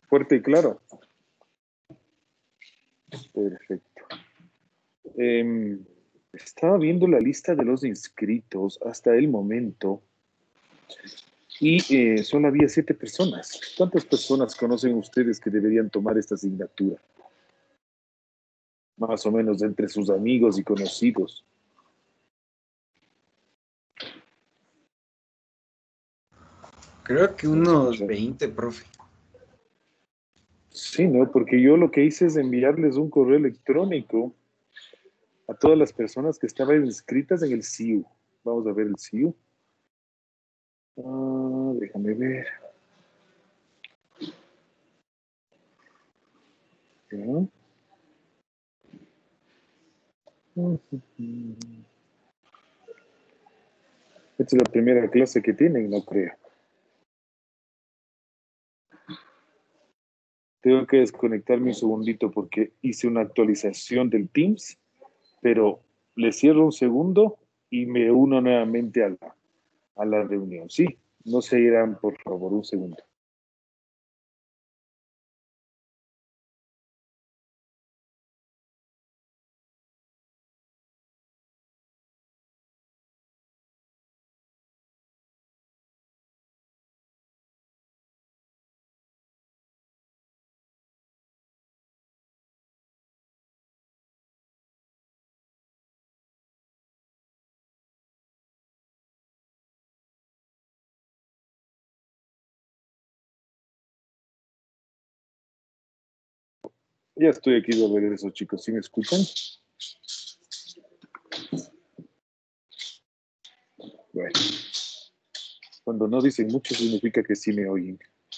Fuerte y claro. Perfecto. Estaba viendo la lista de los inscritos hasta el momento y solo había 7 personas. ¿Cuántas personas conocen ustedes que deberían tomar esta asignatura? Más o menos entre sus amigos y conocidos. Creo que unos 20, profe. Sí, ¿no? Porque yo lo que hice es enviarles un correo electrónico a todas las personas que estaban inscritas en el CIU. Vamos a ver el CIU. Déjame ver. ¿Ya? Esta es la primera clase que tienen, no creo. Tengo que desconectarme un segundito porque hice una actualización del Teams, pero le cierro un segundo y me uno nuevamente a la reunión. Sí, no se irán, por favor, un segundo. Ya estoy aquí de regreso, chicos. ¿Sí me escuchan? Bueno, cuando no dicen mucho significa que sí me oyen.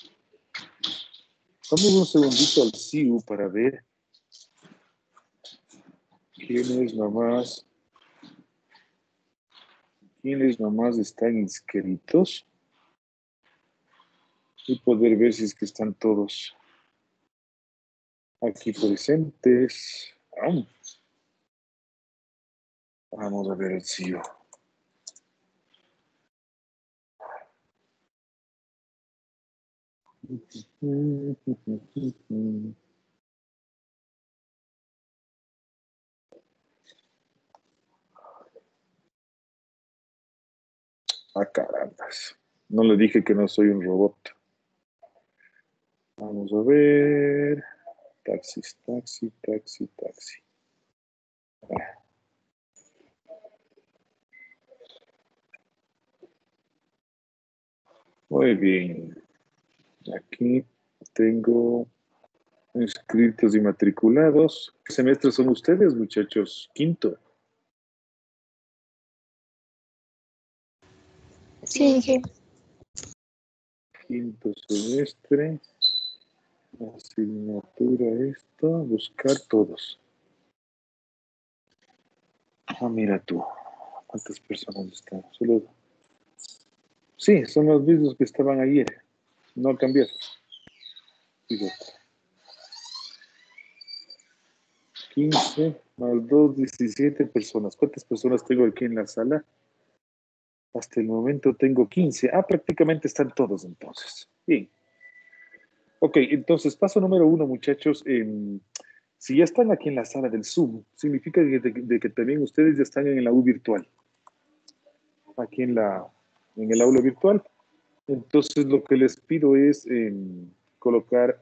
Vamos un segundito al CIU para ver quiénes nomás están inscritos y poder ver si es que están todos aquí presentes. Vamos a ver el CIU. Carambas. No le dije que no soy un robot. Vamos a ver. Taxis, taxi, taxi, taxi. Muy bien. Aquí tengo inscritos y matriculados. ¿Qué semestre son ustedes, muchachos? Quinto. Sí. Quinto semestre. Asignatura esto. Buscar todos. Mira tú. ¿Cuántas personas están? Solo... Sí, son los mismos que estaban ayer. No ha cambiado. Fíjate. 15 más 2, 17 personas. ¿Cuántas personas tengo aquí en la sala? Hasta el momento tengo 15. Prácticamente están todos entonces. Bien. Ok, entonces paso número 1, muchachos. Si ya están aquí en la sala del Zoom, significa de que también ustedes ya están en la U virtual. Aquí en el aula virtual. Entonces lo que les pido es colocar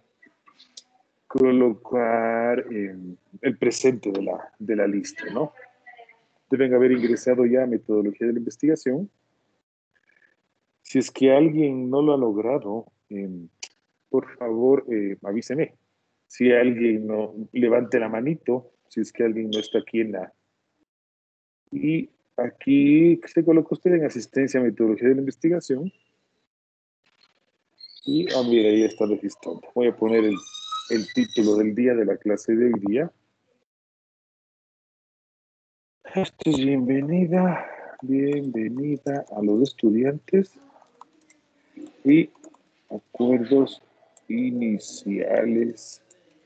el presente de la lista, ¿no? Deben haber ingresado ya a metodología de la investigación. Si es que alguien no lo ha logrado, por favor, avíseme. Si alguien no, levante la manito, si es que alguien no está aquí en la... Y aquí se coloca usted en asistencia a metodología de la investigación. Y, mira, ahí está registrando. Voy a poner el título del día de la clase de hoy día. Esto es bienvenida a los estudiantes y acuerdos iniciales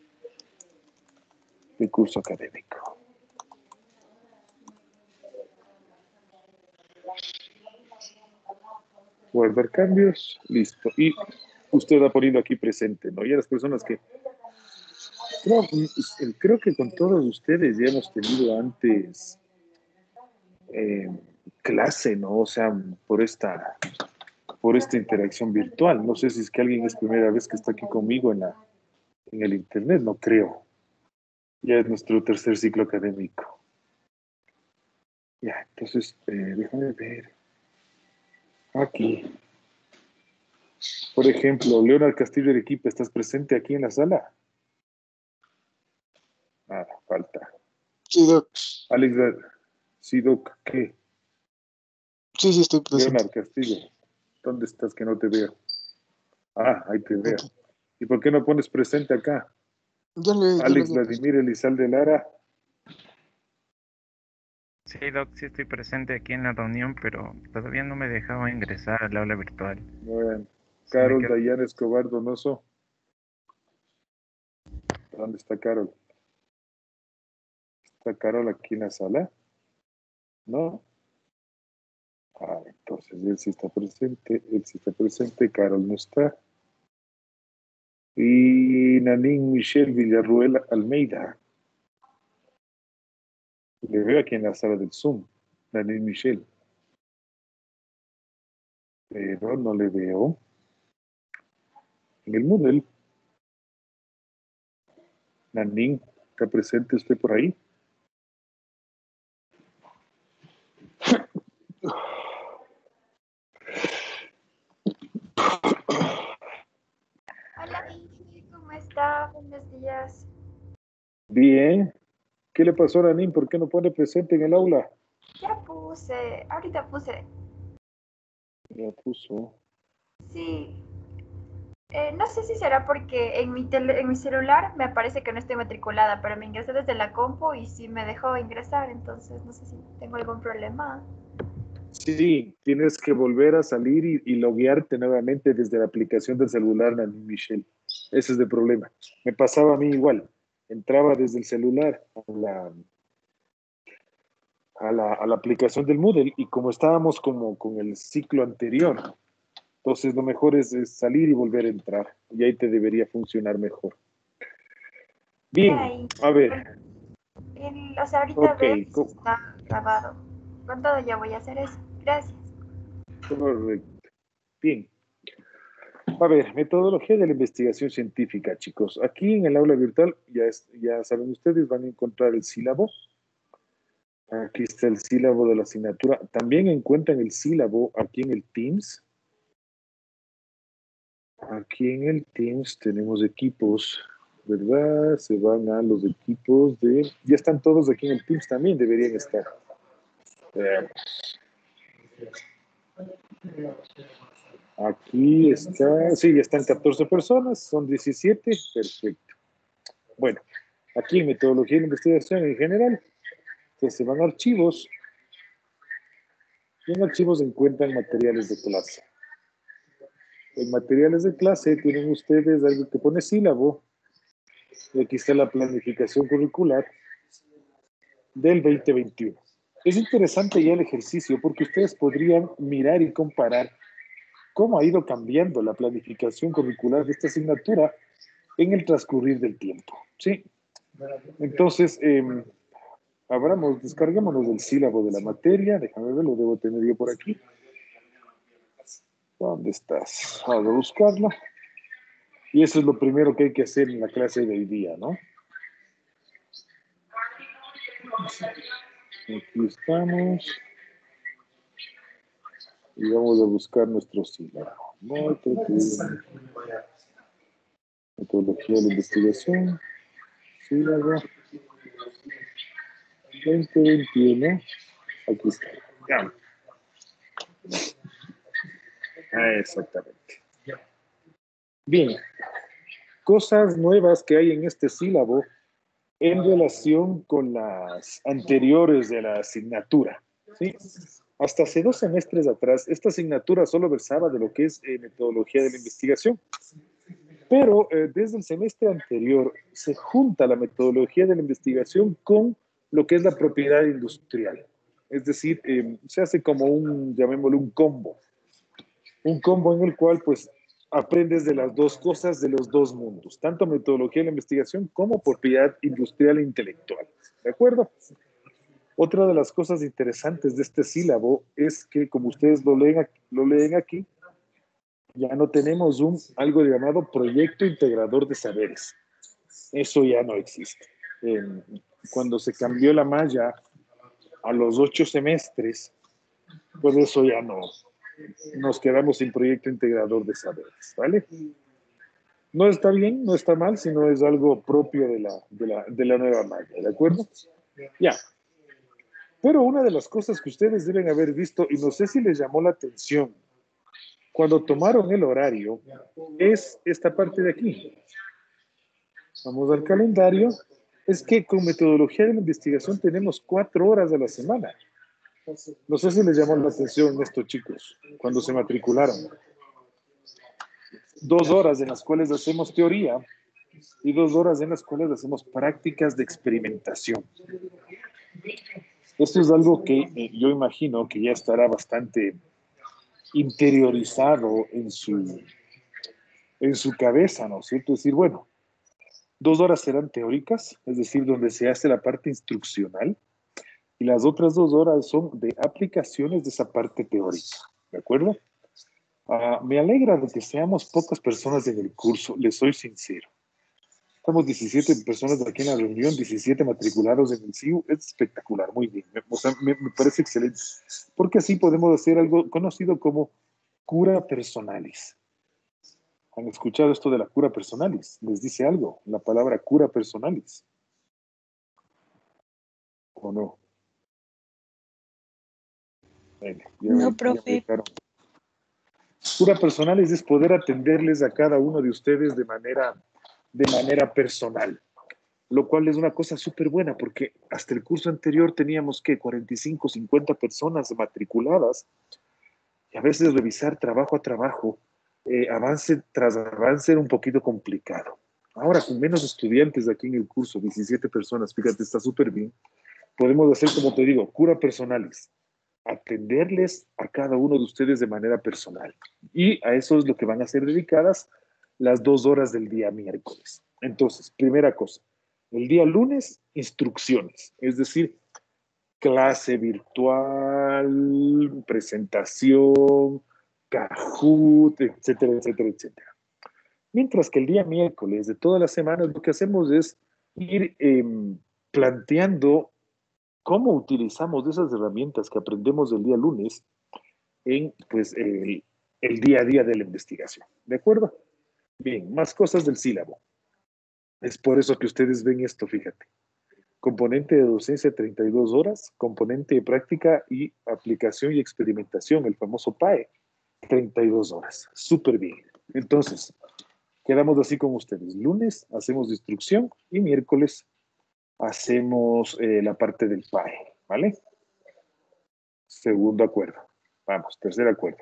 del curso académico. Guardar cambios, listo. Y usted ha ponido aquí presente, ¿no? Y a las personas que creo que con todos ustedes ya hemos tenido antes eh, clase, ¿no? O sea, por esta interacción virtual. No sé si es que alguien es primera vez que está aquí conmigo en el internet, no creo. Ya es nuestro tercer ciclo académico. Ya, entonces, déjame ver. Aquí. Por ejemplo, Leonard Castillo Arequipa, ¿estás presente aquí en la sala? Nada, falta. Sí, Doc. Alex, sí, Doc, ¿qué? Sí, sí, estoy presente. Leonard Castillo, ¿dónde estás que no te veo? Ah, ahí te veo. Aquí. ¿Y por qué no pones presente acá? Ya le Alex había puesto. Vladimir Elizalde Lara. Sí, Doc, sí estoy presente aquí en la reunión, pero todavía no me dejaba ingresar al aula virtual. Bueno, Se me Carol quedó- Dayana Escobar Donoso. ¿Dónde está Carol? ¿Está Carol aquí en la sala? ¿No? Ah, entonces él sí está presente, Carol no está. Y Nanín Michelle Villarruel Almeida. Le veo aquí en la sala del Zoom. Nanín Michelle. Pero no le veo en el Moodle. Nanín, ¿está presente usted por ahí? Hola, Vicky, ¿cómo está? Buenos días. Bien. ¿Qué le pasó a Nanín? ¿Por qué no pone presente en el aula? Ya puse, ahorita puse. Ya puso. Sí, no sé si será porque en mi celular me aparece que no estoy matriculada, pero me ingresé desde la compu y sí me dejó ingresar, entonces no sé si tengo algún problema. Sí, tienes que volver a salir y loguearte nuevamente desde la aplicación del celular, Nanín Michelle. Ese es el problema. Me pasaba a mí igual. Entraba desde el celular a la aplicación del Moodle y como estábamos como con el ciclo anterior, entonces lo mejor es salir y volver a entrar y ahí te debería funcionar mejor. Ya, Bien, a ver, o sea, ahorita ok, veo que sí está grabado. Con todo ya voy a hacer eso. Gracias. correcto. Bien, a ver, metodología de la investigación científica, chicos. Aquí en el aula virtual, ya saben ustedes, van a encontrar el sílabo. Aquí está el sílabo de la asignatura. También encuentran el sílabo aquí en el Teams. Aquí en el Teams tenemos equipos, ¿verdad? Se van a los equipos de... Ya están todos aquí en el Teams también, deberían estar. Aquí está, sí, ya están 14 personas, son 17, perfecto. Bueno, aquí en metodología de investigación en general, pues se van a archivos y en archivos se encuentran materiales de clase. En materiales de clase tienen ustedes algo que pone sílabo. Y aquí está la planificación curricular del 2021. Es interesante ya el ejercicio porque ustedes podrían mirar y comparar cómo ha ido cambiando la planificación curricular de esta asignatura en el transcurrir del tiempo. ¿Sí? Entonces, descarguémonos del sílabo de la materia. Déjame ver, lo debo tener yo por aquí. ¿Dónde estás? Vamos a buscarlo. Y eso es lo primero que hay que hacer en la clase de hoy día, ¿no? Aquí estamos. Y vamos a buscar nuestro sílabo. Metodología de la investigación. Sílabo 2021. Aquí está. Ya. Exactamente. Bien. Cosas nuevas que hay en este sílabo en relación con las anteriores de la asignatura. ¿Sí? Hasta hace 2 semestres atrás, esta asignatura solo versaba de lo que es metodología de la investigación. Pero desde el semestre anterior se junta la metodología de la investigación con lo que es la propiedad industrial. Es decir, se hace como llamémoslo un combo. Un combo en el cual, pues, aprendes de las dos cosas, de los dos mundos, tanto metodología de la investigación como propiedad industrial e intelectual. ¿De acuerdo? Otra de las cosas interesantes de este sílabo es que, como ustedes lo leen aquí, ya no tenemos algo llamado proyecto integrador de saberes. Eso ya no existe. Cuando se cambió la malla a los 8 semestres, pues eso ya no. Nos quedamos sin proyecto integrador de saberes, ¿vale? No está bien, no está mal, sino es algo propio de la nueva malla, ¿de acuerdo? Ya. Pero una de las cosas que ustedes deben haber visto, y no sé si les llamó la atención, cuando tomaron el horario, es esta parte de aquí. Vamos al calendario. Es que con metodología de la investigación tenemos 4 horas a la semana. No sé si les llamó la atención estos chicos cuando se matricularon. 2 horas en las cuales hacemos teoría y 2 horas en las cuales hacemos prácticas de experimentación. Esto es algo que yo imagino que ya estará bastante interiorizado en su cabeza, ¿no es cierto? Es decir, bueno, 2 horas serán teóricas, es decir, donde se hace la parte instruccional, y las otras 2 horas son de aplicaciones de esa parte teórica, ¿de acuerdo? Me alegra de que seamos pocas personas en el curso, les soy sincero. Estamos 17 personas aquí en la reunión, 17 matriculados en el CIU, es espectacular, muy bien, me parece excelente, porque así podemos hacer algo conocido como cura personalis. ¿Han escuchado esto de la cura personalis? ¿Les dice algo la palabra cura personalis? ¿O no? Bueno, No, profe. Cura personalis es poder atenderles a cada uno de ustedes de manera personal, lo cual es una cosa súper buena, porque hasta el curso anterior teníamos que 45, 50 personas matriculadas, y a veces revisar trabajo a trabajo, avance tras avance era un poquito complicado. Ahora, con menos estudiantes aquí en el curso, 17 personas, fíjate, está súper bien. Podemos hacer, como te digo, cura personalis, atenderles a cada uno de ustedes de manera personal. Y a eso es lo que van a ser dedicadas las 2 horas del día miércoles. Entonces, primera cosa, el día lunes, instrucciones, es decir, clase virtual, presentación, Kahoot, etcétera, etcétera, etcétera. Mientras que el día miércoles de todas las semanas lo que hacemos es ir planteando cómo utilizamos esas herramientas que aprendemos el día lunes en pues, el día a día de la investigación. ¿De acuerdo? Bien, más cosas del sílabo. Es por eso que ustedes ven esto, fíjate. Componente de docencia 32 horas, componente de práctica y aplicación y experimentación, el famoso PAE, 32 horas. Súper bien. Entonces, quedamos así con ustedes. Lunes hacemos instrucción y miércoles hacemos la parte del PAE, ¿vale? Segundo acuerdo. Vamos, tercer acuerdo.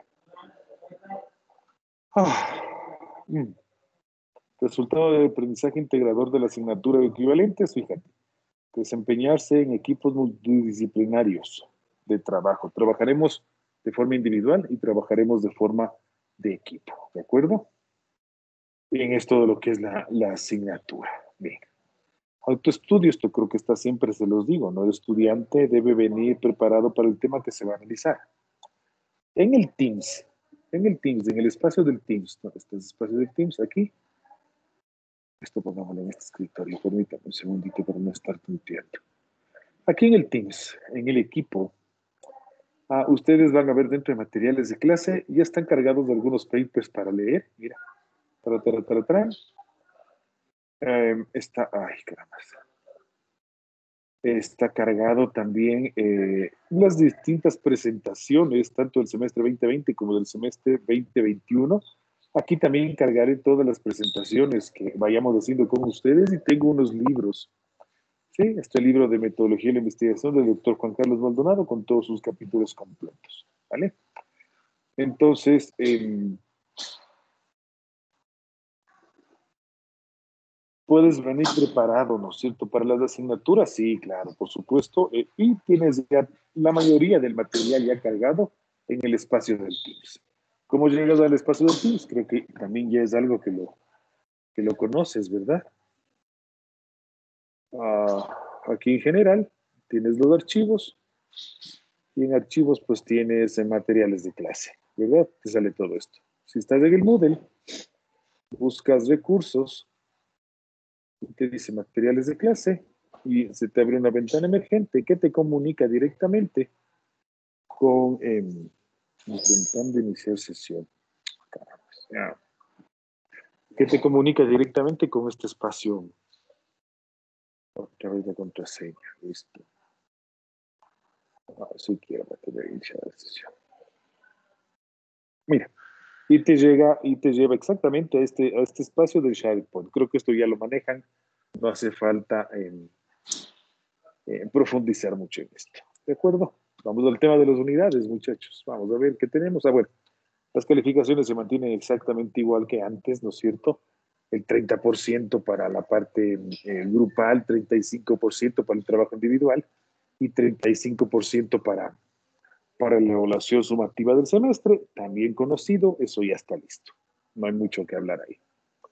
Resultado de aprendizaje integrador de la asignatura de equivalentes, fíjate. Desempeñarse en equipos multidisciplinarios de trabajo. Trabajaremos de forma individual y trabajaremos de forma de equipo, ¿de acuerdo? Bien, es todo lo que es la asignatura. Bien. Autoestudio, esto creo que está siempre, se los digo, ¿no? El estudiante debe venir preparado para el tema que se va a analizar. En el Teams, en el espacio del Teams, ¿no? Este es el espacio del Teams, aquí. Esto pongámoslo en este escritorio, permítame un segundito para no estar tonteando. Aquí en el Teams, en el equipo, ustedes van a ver dentro de materiales de clase, ya están cargados de algunos papers para leer, mira, está cargado también las distintas presentaciones, tanto del semestre 2020 como del semestre 2021. Aquí también cargaré todas las presentaciones que vayamos haciendo con ustedes y tengo unos libros. Sí, este libro de metodología de la investigación del doctor Juan Carlos Maldonado con todos sus capítulos completos, ¿vale? Entonces, puedes venir preparado, ¿no es cierto? Para las asignaturas, sí, claro, por supuesto, y tienes ya la mayoría del material ya cargado en el espacio del Teams. ¿Cómo llegas al espacio de Teams? Creo que también ya es algo que lo conoces, ¿verdad? Aquí en general tienes los archivos y en archivos pues tienes materiales de clase, ¿verdad? Te sale todo esto. Si estás en el Moodle, buscas recursos y te dice materiales de clase y se te abre una ventana emergente que te comunica directamente con intentando iniciar sesión. Caramba, ya. Que te comunica directamente con este espacio. Otra vez la contraseña, listo. Si quiero mantener iniciada la sesión. Mira, y te lleva exactamente a este espacio del SharePoint. Creo que esto ya lo manejan, no hace falta profundizar mucho en esto. ¿De acuerdo? Vamos al tema de las unidades, muchachos. Vamos a ver qué tenemos. Bueno, las calificaciones se mantienen exactamente igual que antes, ¿no es cierto? El 30% para la parte grupal, 35% para el trabajo individual y 35% para la evaluación sumativa del semestre, también conocido, eso ya está listo. No hay mucho que hablar ahí.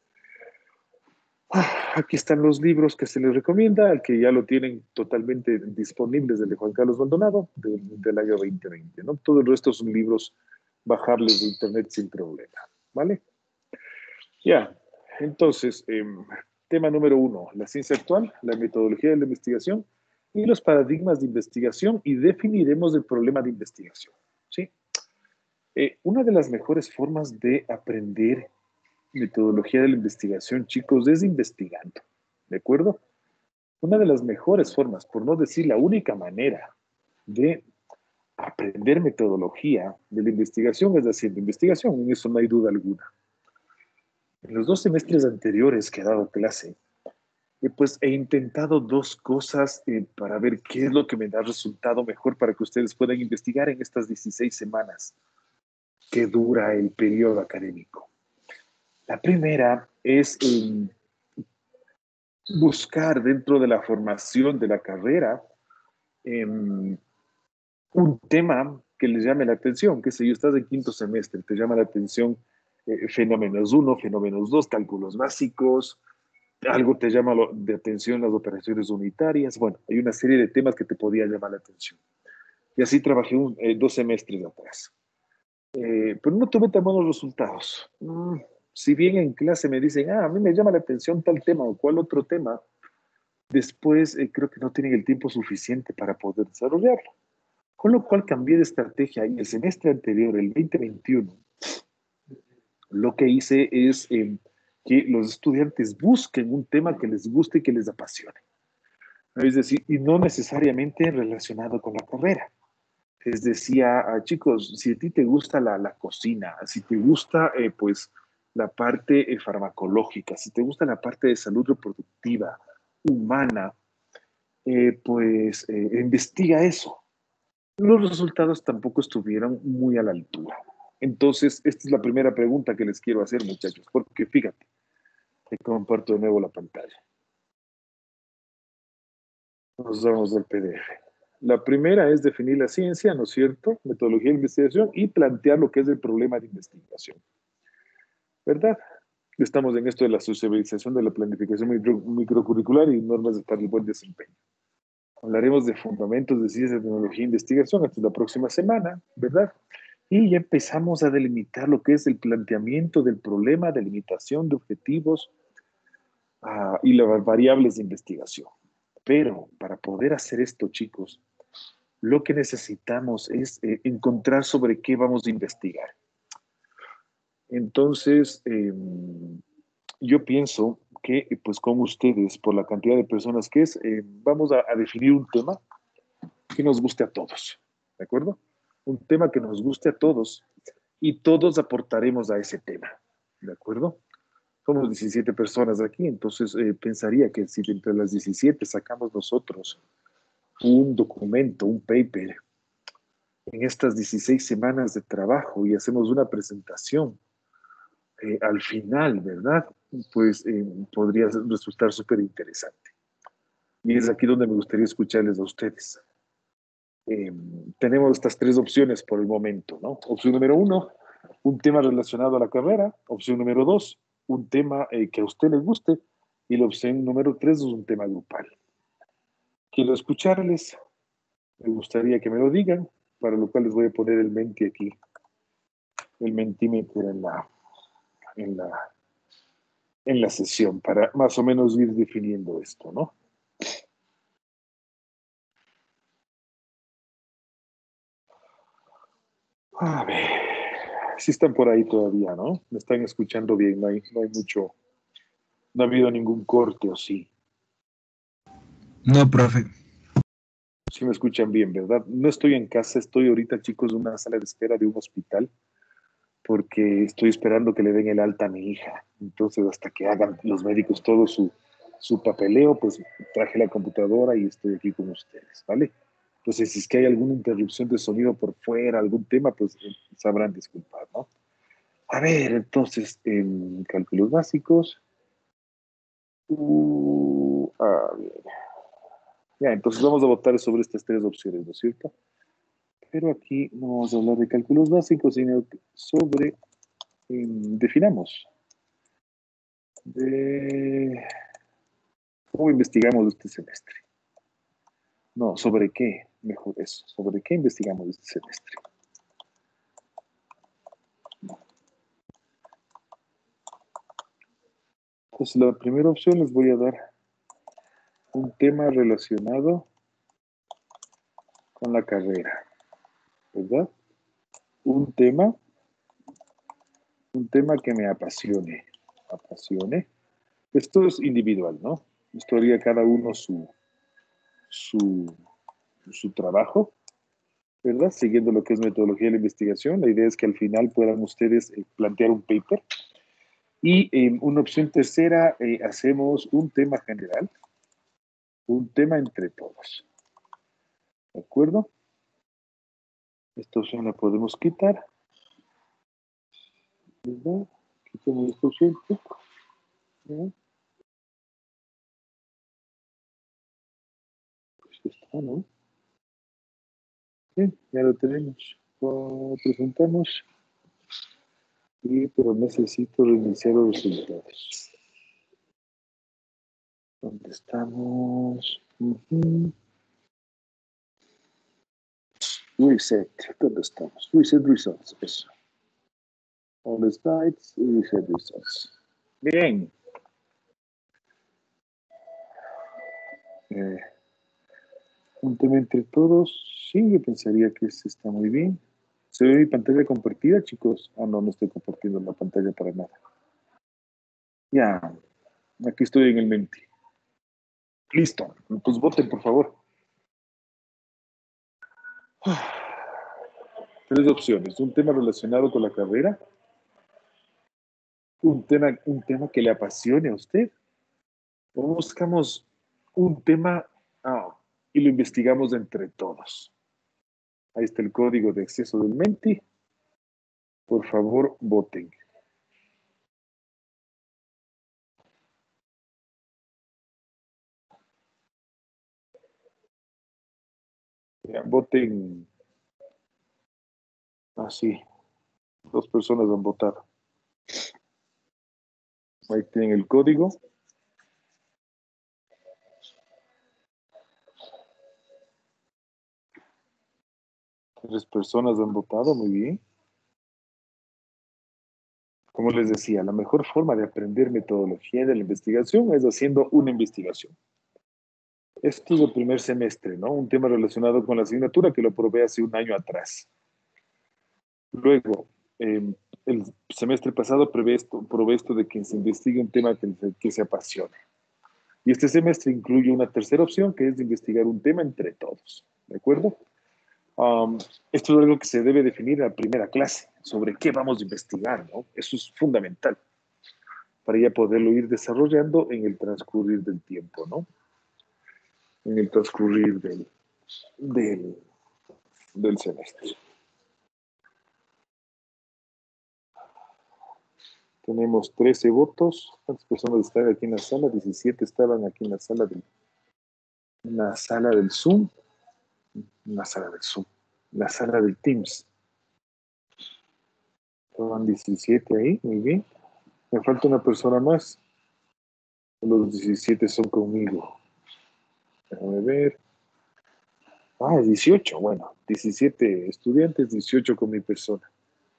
Aquí están los libros que se les recomienda, al que ya lo tienen totalmente disponibles del de Juan Carlos Maldonado, del año 2020, ¿no? Todo el resto son libros bajables de internet sin problema, ¿vale? Ya, entonces, tema número 1, la ciencia actual, la metodología de la investigación y los paradigmas de investigación, y definiremos el problema de investigación, ¿sí? Una de las mejores formas de aprender metodología de la investigación, chicos, es investigando, ¿de acuerdo? Una de las mejores formas, por no decir la única manera de aprender metodología de la investigación es haciendo investigación, en eso no hay duda alguna. En los 2 semestres anteriores que he dado clase, pues he intentado 2 cosas para ver qué es lo que me da resultado mejor para que ustedes puedan investigar en estas 16 semanas que dura el periodo académico. La primera es buscar dentro de la formación de la carrera un tema que les llame la atención, que si estás en 5º semestre, te llama la atención fenómenos 1, fenómenos 2, cálculos básicos, algo te llama de atención las operaciones unitarias, bueno, hay una serie de temas que te podía llamar la atención. Y así trabajé 2 semestres atrás. Pero no tuve tan buenos resultados. Si bien en clase me dicen, a mí me llama la atención tal tema o cual otro tema, después creo que no tienen el tiempo suficiente para poder desarrollarlo. Con lo cual cambié de estrategia y el semestre anterior, el 2021, lo que hice es que los estudiantes busquen un tema que les guste y que les apasione. Es decir, y no necesariamente relacionado con la carrera. Les decía, chicos, si a ti te gusta la cocina, si te gusta pues la parte farmacológica, si te gusta la parte de salud reproductiva, humana, pues investiga eso. Los resultados tampoco estuvieron muy a la altura. Entonces, esta es la primera pregunta que les quiero hacer, muchachos, porque fíjate, te comparto de nuevo la pantalla. Nos vamos al PDF. La primera es definir la ciencia, ¿no es cierto? Metodología de investigación y plantear lo que es el problema de investigación. ¿Verdad? Estamos en esto de la sociabilización de la planificación microcurricular y normas para el buen desempeño. Hablaremos de fundamentos de ciencia, tecnología e investigación hasta la próxima semana, ¿verdad? Y ya empezamos a delimitar lo que es el planteamiento del problema, delimitación de objetivos y las variables de investigación. Pero para poder hacer esto, chicos, lo que necesitamos es encontrar sobre qué vamos a investigar. Entonces, yo pienso que pues con ustedes, por la cantidad de personas que es, vamos a definir un tema que nos guste a todos, ¿de acuerdo? Un tema que nos guste a todos y todos aportaremos a ese tema, ¿de acuerdo? Somos 17 personas aquí, entonces pensaría que si entre las 17 sacamos nosotros un documento, un paper, en estas 16 semanas de trabajo y hacemos una presentación, al final, ¿verdad? Pues podría resultar súper interesante. Y es aquí donde me gustaría escucharles a ustedes. Tenemos estas 3 opciones por el momento, ¿no? Opción número 1, un tema relacionado a la carrera. Opción número 2, un tema que a usted le guste. Y la opción número 3 es un tema grupal. Quiero escucharles. Me gustaría que me lo digan, para lo cual les voy a poner el menti aquí. El mentímetro en la sesión, para más o menos ir definiendo esto, ¿no? A ver, si están por ahí todavía, ¿no? Me están escuchando bien, no hay mucho, no ha habido ningún corte, ¿o sí? No, profe. Sí me escuchan bien, ¿verdad? No estoy en casa, estoy ahorita, chicos, en una sala de espera de un hospital, porque estoy esperando que le den el alta a mi hija. Entonces, hasta que hagan los médicos todo su papeleo, pues traje la computadora y estoy aquí con ustedes, ¿vale? Entonces, si es que hay alguna interrupción de sonido por fuera, algún tema, pues sabrán disculpar, ¿no? A ver, entonces, en cálculos básicos. A ver. Ya, entonces vamos a votar sobre estas 3 opciones, ¿no es cierto? Pero aquí no vamos a hablar de cálculos básicos, sino sobre, definamos, de cómo investigamos este semestre. No, ¿sobre qué? Mejor eso, ¿sobre qué investigamos este semestre? Entonces, la primera opción les voy a dar un tema relacionado con la carrera, ¿verdad? Un tema que me apasione. Esto es individual, ¿no? Esto haría cada uno su trabajo, ¿verdad? Siguiendo lo que es metodología de la investigación. La idea es que al final puedan ustedes plantear un paper. Y una opción tercera, hacemos un tema general, un tema entre todos. ¿De acuerdo? Esta opción la podemos quitar, ¿verdad? Quitamos esta opción. ¿Verdad? Pues está, ¿no? Bien, ya lo tenemos. Lo presentamos. Pero necesito reiniciar los resultados. ¿Dónde estamos? Reset. ¿Dónde estamos? Reset results. Eso. All the slides. Reset results. Bien. Un tema entre todos. Sí, yo pensaría que este está muy bien. ¿Se ve mi pantalla compartida, chicos? Ah, no estoy compartiendo la pantalla para nada. Ya. Aquí estoy en el Menti. Listo. Pues voten, por favor. 3 opciones. Un tema relacionado con la carrera. Un tema que le apasione a usted. O buscamos un tema y lo investigamos entre todos. Ahí está el código de acceso del Menti. Por favor, voten. Ya, voten así. 2 personas han votado. Ahí tienen el código. Tres personas han votado, muy bien. Como les decía, la mejor forma de aprender metodología de la investigación es haciendo una investigación. Esto es el primer semestre, ¿no? Un tema relacionado con la asignatura que lo probé hace un año atrás. Luego, el semestre pasado probé esto de que se investigue un tema que se apasione. Y este semestre incluye una tercera opción, que es de investigar un tema entre todos. ¿De acuerdo? Esto es algo que se debe definir en la primera clase, sobre qué vamos a investigar, ¿no? Eso es fundamental para ya poderlo ir desarrollando en el transcurrir del tiempo, ¿no? En el transcurrir del semestre. Tenemos 13 votos. ¿Cuántas personas están aquí en la sala? 17 estaban aquí en la sala del Zoom. La sala del Teams. Van 17 ahí, muy bien. Me falta una persona más. Los 17 son conmigo. Déjame ver. 18, bueno. 17 estudiantes, 18 con mi persona.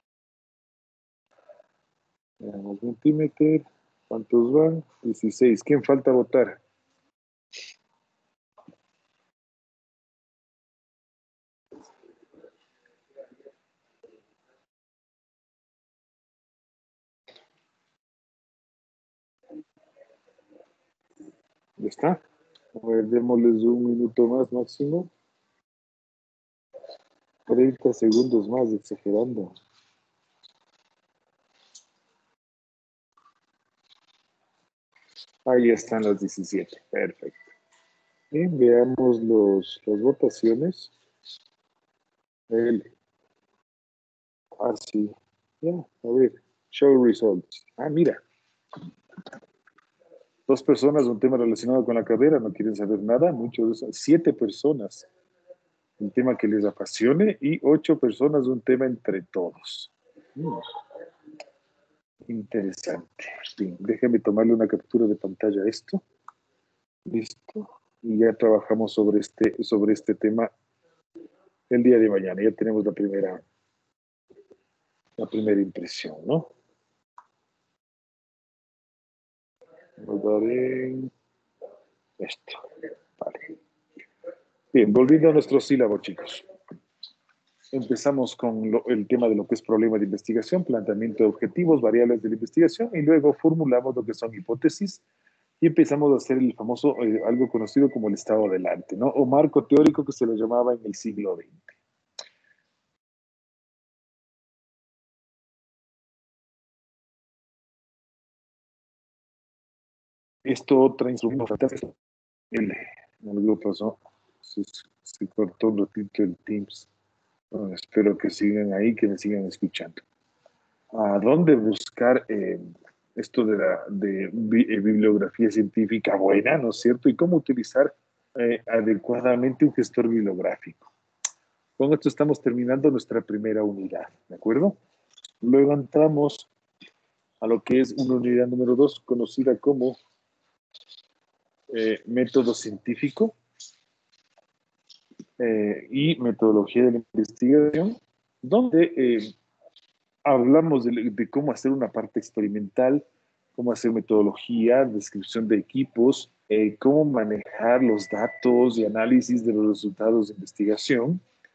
Veamos, Mentimeter. ¿Cuántos van? 16. ¿Quién falta votar? ¿Ya está? A ver, démosles un minuto más máximo. 30 segundos más, exagerando. Ahí están las 17. Perfecto. Bien, veamos las votaciones. Sí. Ya, a ver. Show results. Mira. 2 personas, un tema relacionado con la carrera, no quieren saber nada. Muchos de esos. 7 personas, un tema que les apasione. Y 8 personas, un tema entre todos. Interesante. Bien, déjame tomarle una captura de pantalla a esto. Listo. Y ya trabajamos sobre este tema el día de mañana. Ya tenemos la primera impresión, ¿no? Vamos a dar en esto. Vale. Bien, volviendo a nuestro sílabo, chicos. Empezamos con el tema de lo que es problema de investigación, planteamiento de objetivos, variables de la investigación, y luego formulamos lo que son hipótesis y empezamos a hacer el famoso, algo conocido como el estado del arte, ¿no? O marco teórico que se lo llamaba en el siglo XX. Esto otra instrumento fantástico. Algo pasó. Se cortó un ratito el Teams. Bueno, espero que sigan ahí, que me sigan escuchando. ¿A dónde buscar esto de bibliografía científica buena, ¿no es cierto? Y cómo utilizar adecuadamente un gestor bibliográfico. Con esto estamos terminando nuestra primera unidad, ¿de acuerdo? Luego entramos a lo que es una unidad número 2, conocida como método científico y metodología de la investigación, donde hablamos de cómo hacer una parte experimental, cómo hacer metodología, descripción de equipos, cómo manejar los datos y análisis de los resultados de investigación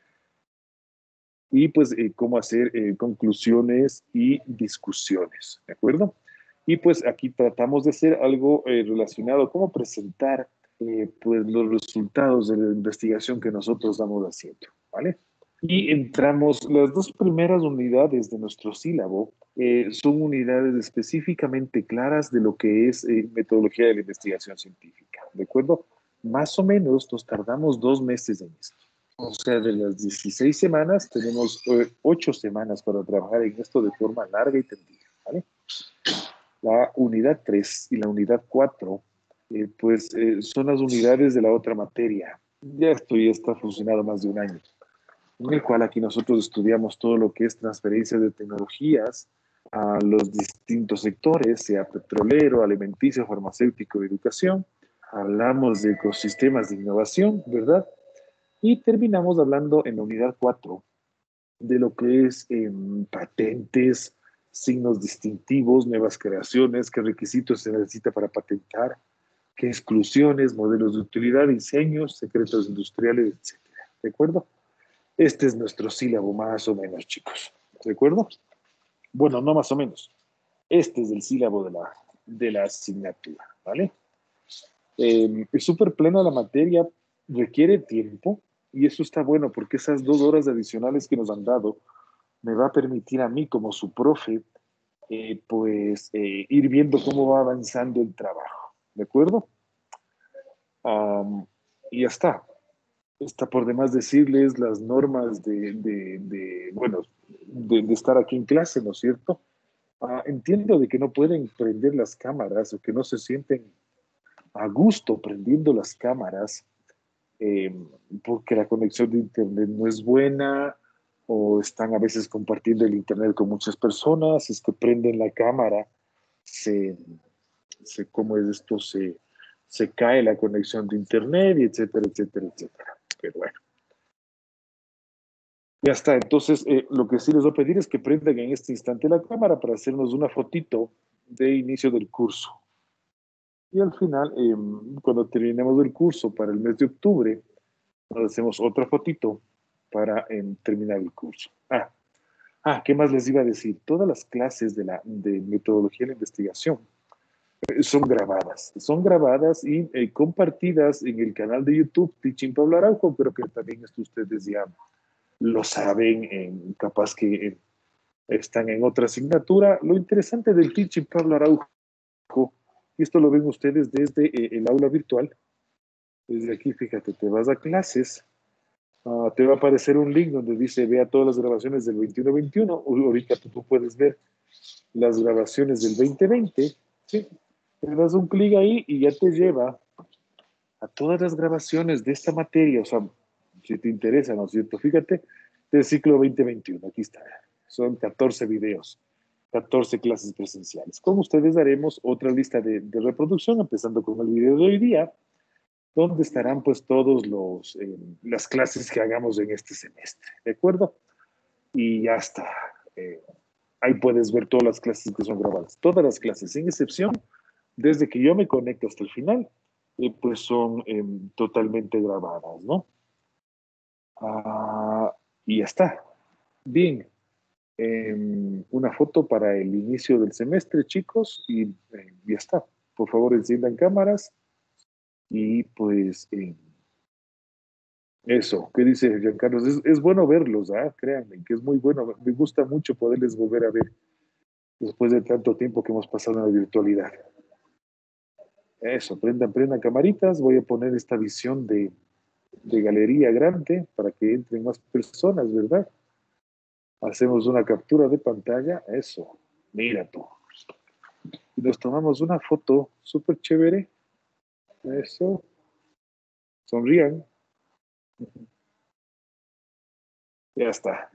y pues cómo hacer conclusiones y discusiones, ¿de acuerdo? Y pues aquí tratamos de hacer algo relacionado, cómo presentar pues los resultados de la investigación que nosotros estamos haciendo, ¿vale? Y entramos, las 2 primeras unidades de nuestro sílabo son unidades específicamente claras de lo que es metodología de la investigación científica, ¿de acuerdo? Más o menos nos tardamos 2 meses en esto. O sea, de las 16 semanas, tenemos 8 semanas para trabajar en esto de forma larga y tendida, ¿vale? La unidad 3 y la unidad 4, son las unidades de la otra materia. Ya está funcionando más de un año, en el cual aquí nosotros estudiamos todo lo que es transferencia de tecnologías a los distintos sectores, sea petrolero, alimenticio, farmacéutico, educación. Hablamos de ecosistemas de innovación, ¿verdad? Y terminamos hablando en la unidad 4 de lo que es patentes, signos distintivos, nuevas creaciones, qué requisitos se necesita para patentar, qué exclusiones, modelos de utilidad, diseños, secretos industriales, etc. ¿De acuerdo? Este es nuestro sílabo más o menos, chicos. ¿De acuerdo? Bueno, no más o menos. Este es el sílabo de la asignatura, ¿vale? Es súper plena la materia, requiere tiempo y eso está bueno porque esas 2 horas adicionales que nos han dado me va a permitir a mí como su profe ir viendo cómo va avanzando el trabajo, ¿de acuerdo? Y ya está. Está por demás decirles las normas de estar aquí en clase, ¿no es cierto? Entiendo de que no pueden prender las cámaras o que no se sienten a gusto prendiendo las cámaras porque la conexión de internet no es buena o están a veces compartiendo el internet con muchas personas, es que prenden la cámara, ¿cómo es esto? Se cae la conexión de internet, y etcétera, etcétera, etcétera. Pero bueno. Ya está, entonces lo que sí les voy a pedir es que prendan en este instante la cámara para hacernos una fotito de inicio del curso. Y al final, cuando terminemos el curso para el mes de octubre, nos hacemos otra fotito para terminar el curso. ¿Qué más les iba a decir? Todas las clases de metodología de la investigación son grabadas y compartidas en el canal de YouTube Teaching Pablo Araujo, pero que también esto ustedes ya lo saben, capaz que están en otra asignatura. Lo interesante del Teaching Pablo Araujo, y esto lo ven ustedes desde el aula virtual, desde aquí, fíjate, te vas a clases, te va a aparecer un link donde dice vea todas las grabaciones del 21-21, ahorita tú puedes ver las grabaciones del 2020, ¿sí? Le das un clic ahí y ya te lleva a todas las grabaciones de esta materia, o sea, si te interesa, ¿no es cierto? Fíjate, del ciclo 2021, aquí está, son 14 videos, 14 clases presenciales. Con ustedes haremos otra lista de reproducción, empezando con el video de hoy día, donde estarán pues todos las clases que hagamos en este semestre, ¿de acuerdo? Y ya está. Ahí puedes ver todas las clases que son grabadas, todas las clases, sin excepción, desde que yo me conecto hasta el final, pues son totalmente grabadas, ¿no? Y ya está. Bien. Una foto para el inicio del semestre, chicos, y ya está. Por favor, enciendan cámaras y pues eso. ¿Qué dice Giancarlo? Es bueno verlos, créanme, que es muy bueno. Me gusta mucho poderles volver a ver después de tanto tiempo que hemos pasado en la virtualidad. Eso, prendan camaritas. Voy a poner esta visión de galería grande para que entren más personas, ¿verdad? Hacemos una captura de pantalla. Eso, mira tú. Y nos tomamos una foto súper chévere. Eso. Sonrían. Ya está.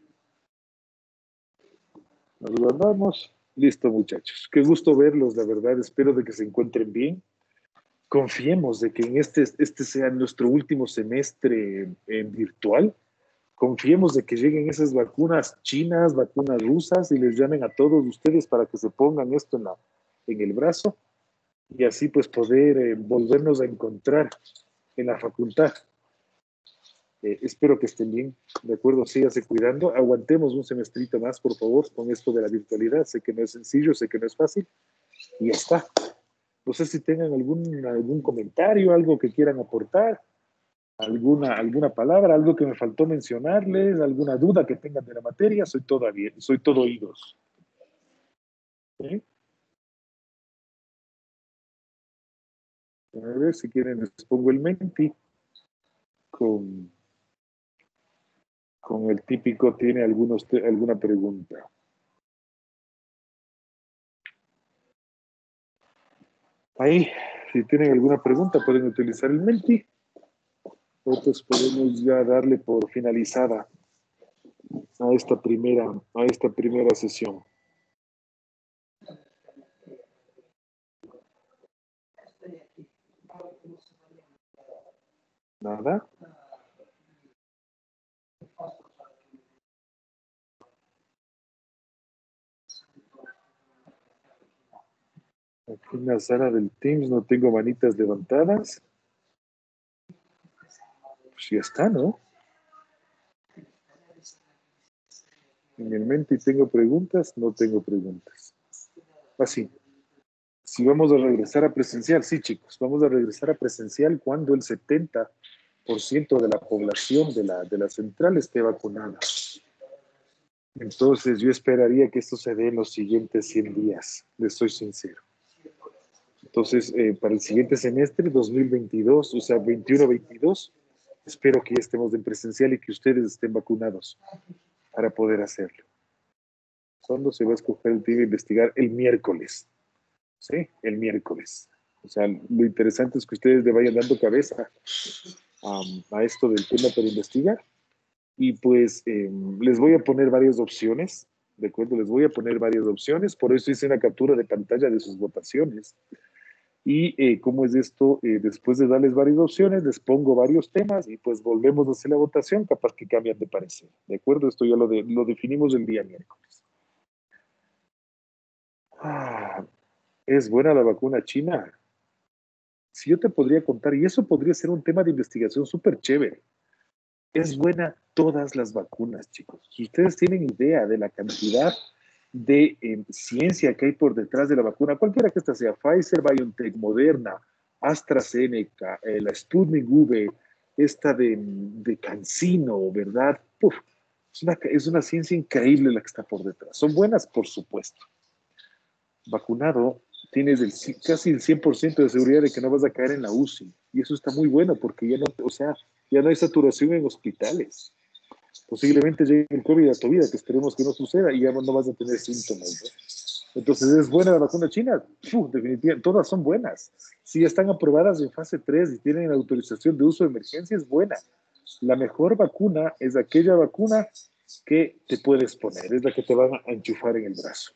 Nos guardamos. Listo, muchachos. Qué gusto verlos, la verdad. Espero de que se encuentren bien. Confiemos de que en este sea nuestro último semestre en virtual. Confiemos de que lleguen esas vacunas chinas, vacunas rusas, y les llamen a todos ustedes para que se pongan esto en el brazo y así pues poder volvernos a encontrar en la facultad. Espero que estén bien, de acuerdo, síganse cuidando, aguantemos un semestrito más, por favor, con esto de la virtualidad. Sé que no es sencillo, sé que no es fácil, y ya está. No sé si tengan algún comentario, algo que quieran aportar, alguna palabra, algo que me faltó mencionarles, alguna duda que tengan de la materia. Soy todo oídos. ¿Sí? A ver si quieren les pongo el Menti con el típico tiene alguna pregunta. Ahí, si tienen alguna pregunta, pueden utilizar el Menti. Nosotros podemos ya darle por finalizada a esta primera sesión. ¿Nada? Aquí en la sala del Teams no tengo manitas levantadas. Pues ya está, ¿no? En el Menti tengo preguntas, no tengo preguntas. Así. Si vamos a regresar a presencial, sí, chicos, vamos a regresar a presencial cuando el 70% de la población de la central esté vacunada. Entonces, yo esperaría que esto se dé en los siguientes 100 días, les soy sincero. Entonces, para el siguiente semestre, 2022, o sea, 21-22, espero que ya estemos en presencial y que ustedes estén vacunados para poder hacerlo. ¿Cuándo se va a escoger el tema de investigar? El miércoles. ¿Sí? El miércoles. O sea, lo interesante es que ustedes le vayan dando cabeza a esto del tema para investigar Y pues les voy a poner varias opciones, ¿de acuerdo? Les voy a poner varias opciones, por eso hice una captura de pantalla de sus votaciones. Y ¿cómo es esto? Después de darles varias opciones, les pongo varios temas y pues volvemos a hacer la votación, capaz que cambian de parecer, ¿de acuerdo? Esto ya lo definimos el día miércoles. ¿Es buena la vacuna china? Si yo te podría contar, y eso podría ser un tema de investigación súper chévere. Es buena todas las vacunas, chicos. Si ustedes tienen idea de la cantidad de ciencia que hay por detrás de la vacuna, cualquiera que esta sea, Pfizer, BioNTech, Moderna, AstraZeneca, la Sputnik V, esta de CanSino, ¿verdad? Uf, es una ciencia increíble la que está por detrás. Son buenas, por supuesto. Vacunado, tienes casi el 100% de seguridad de que no vas a caer en la UCI. Y eso está muy bueno porque ya no, o sea, ya no hay saturación en hospitales. Posiblemente llegue el COVID a tu vida, que esperemos que no suceda, y ya no vas a tener síntomas, ¿no? Entonces, ¿es buena la vacuna china? Definitivamente, todas son buenas. Si están aprobadas en fase 3 y tienen autorización de uso de emergencia, es buena. La mejor vacuna es aquella vacuna que te puedes poner, es la que te van a enchufar en el brazo.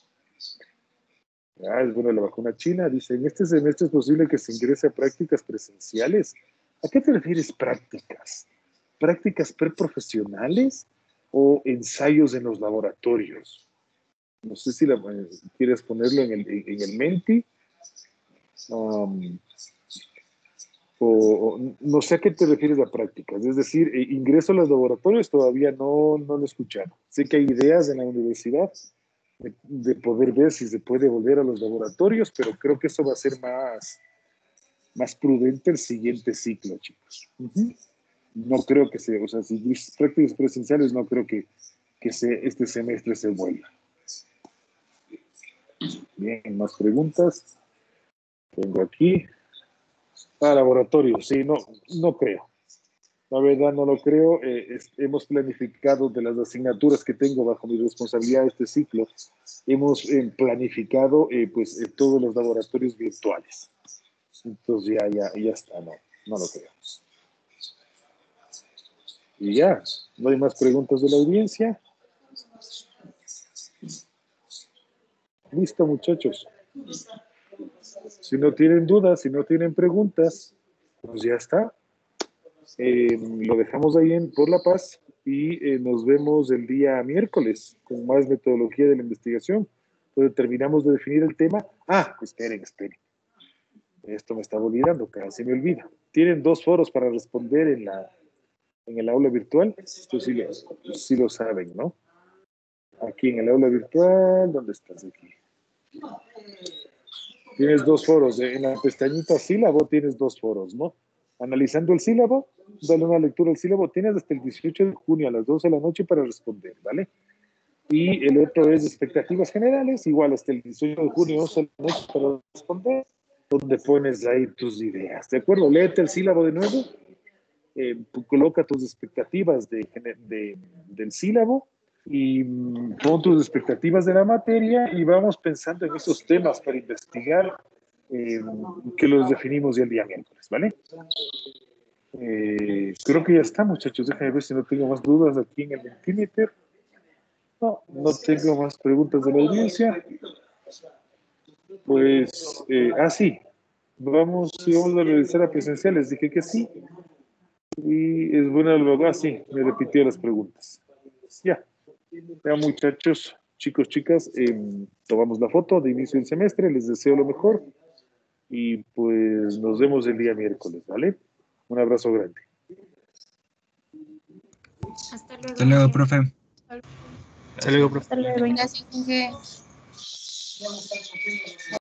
Es buena la vacuna china. Dice, en este semestre es posible que se ingrese a prácticas presenciales. ¿A qué te refieres prácticas? ¿Prácticas preprofesionales o ensayos en los laboratorios? No sé si quieres ponerlo en el Menti. O no sé a qué te refieres a prácticas. Es decir, ingreso a los laboratorios todavía no lo he escuchado. Sé que hay ideas en la universidad de poder ver si se puede volver a los laboratorios, pero creo que eso va a ser más prudente el siguiente ciclo, chicos. No creo que sea, o sea, si prácticas presenciales, no creo que este semestre se vuelva. Bien, más preguntas. Tengo aquí. Laboratorio, sí, no creo. La verdad no lo creo. Hemos planificado de las asignaturas que tengo bajo mi responsabilidad este ciclo, hemos planificado todos los laboratorios virtuales. Entonces ya está, no lo creo. Y ya, no hay más preguntas de la audiencia. Listo, muchachos. Si no tienen dudas, si no tienen preguntas, pues ya está. Lo dejamos ahí por La Paz y nos vemos el día miércoles con más metodología de la investigación, donde terminamos de definir el tema. Esperen. Esto me estaba olvidando, casi me olvida. Tienen 2 foros para responder en el aula virtual. Esto sí lo saben, ¿no? Aquí en el aula virtual, ¿dónde estás aquí? Tienes 2 foros. En la pestañita sílabo tienes 2 foros, ¿no? Analizando el sílabo, dale una lectura al sílabo. Tienes hasta el 18 de junio a las 12 de la noche para responder, ¿vale? Y el otro es expectativas generales, igual hasta el 18 de junio, 12 de la noche para responder, donde pones ahí tus ideas, ¿de acuerdo? Léete el sílabo de nuevo, coloca tus expectativas del sílabo y pon tus expectativas de la materia y vamos pensando en esos temas para investigar que los definimos ya el día miércoles, ¿vale? Creo que ya está, muchachos. Déjame ver si no tengo más dudas aquí en el Mentimeter. No tengo más preguntas de la audiencia. Pues, sí. Vamos a realizar a presenciales. Dije que sí. Y es buena luego. Sí, me repitió las preguntas. Ya, muchachos, chicos, chicas, tomamos la foto de inicio del semestre. Les deseo lo mejor. Y pues nos vemos el día miércoles, ¿vale? Un abrazo grande. Hasta luego. Hasta luego, profe. Hasta luego, profe. Hasta luego. Gracias, Inge.